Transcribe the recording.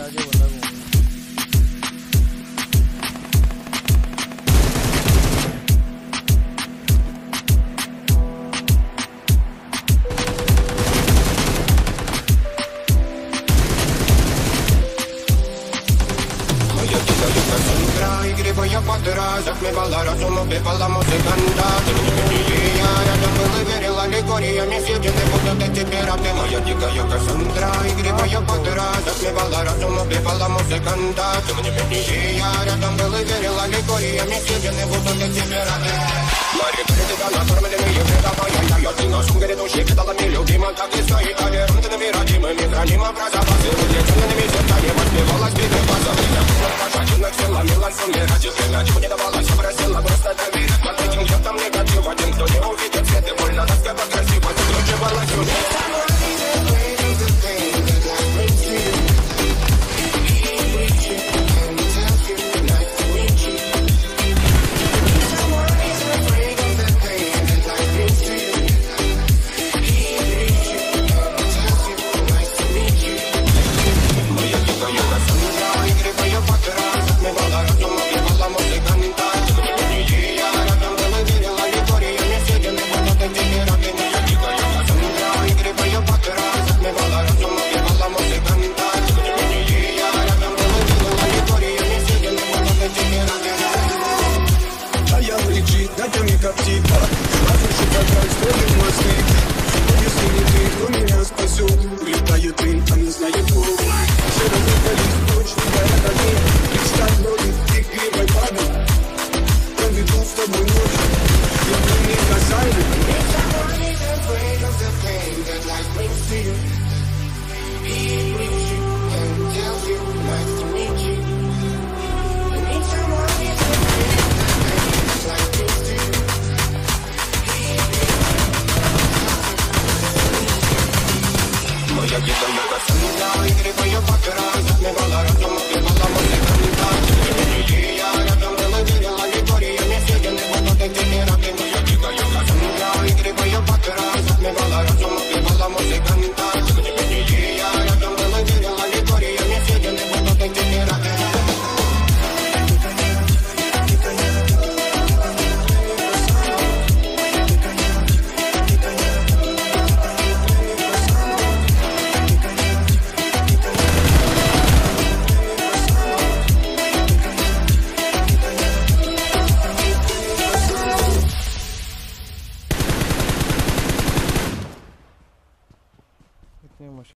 llevo el álbum. Я подра, затмевала разум, убивала музыканта. Ты мне я рядом был и верила аллегориями. Съедены будут эти пираты. Моя дикая Кассандра, игривая подра, затмевала разум, убивала музыканта. Ты мне я рядом был и верила аллегориями. Съедены будут эти пираты. Мария, ты тебя накормленные предавая. Я ты на шум грядущий кидалами любима. Так и стоит толерантными родимыми. Храним образоваться, увлеченными сердцами. Воспевалась битвы базовых. Пожатинок села, милан сумме ради время. Чего не давалось, просила просто доверять. Под этим где-то негатив. Один, кто не увидит свет, и больно насколько красиво. Закручивалась уже. Я